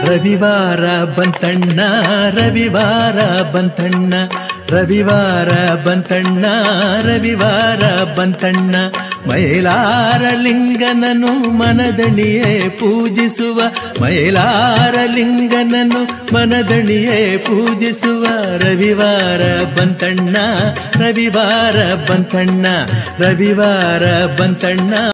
ರವಿವಾರ ಬಂತಣ್ಣ ರವಿವಾರ ಬಂತಣ್ಣ ರವಿವಾರ ಬಂತಣ್ಣ ರವಿವಾರ ಬಂತಣ್ಣ ಮೈಲಾರ ಲಿಂಗನನು ಮನದಣಿಯೇ ಪೂಜಿಸುವ ಮೈಲಾರ ಲಿಂಗನನು ಮನದಣಿಯೇ ಪೂಜಿಸುವ ರವಿವಾರ ಬಂತಣ್ಣ ರವಿವಾರ ಬಂತಣ್ಣ ರವಿವಾರ ಬಂತಣ್ಣ